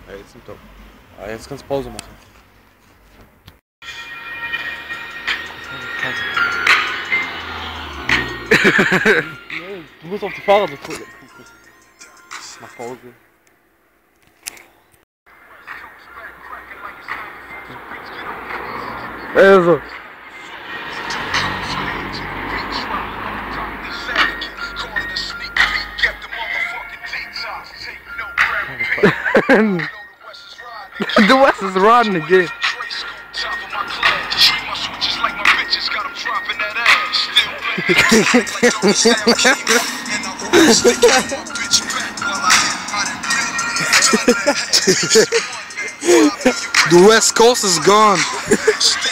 Ja, jetzt sind doch. Ah, jetzt kannst du Pause machen. Du musst auf die Fahrer drücken. Mach Pause. Also. The West is riding again. The West Coast is gone.